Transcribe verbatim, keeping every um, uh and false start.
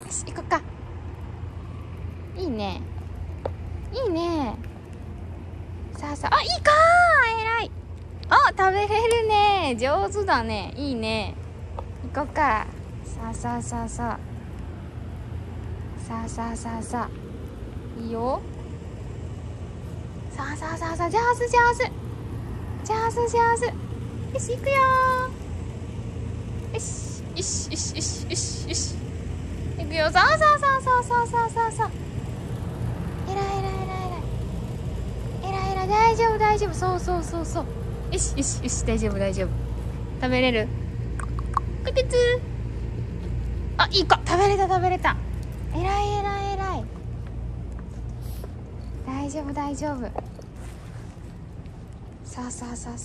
し、行こっか。いいね。いいね。さあさあ、あ、いいかー、えらい。あ、食べれるね。上手だね。いいね。行こっか。さあさあさあさあ。さあさあさあさあ。いいよ。さあさあさあさあ、上手上手。上手上手。よし、行くよー。よし、よし、よし、よし、よし、よし。行くよ。さあさあさあさあさあさあさあさあ。えらいえらいえらいえらい。えらいえらい、大丈夫大丈夫。そうそうそうそう。よしよしよし、大丈夫大丈夫。食べれる。こてつ。あ、いいか。食べれた食べれた。えらいえらいえらい。大丈夫大丈夫。さあさあさあ。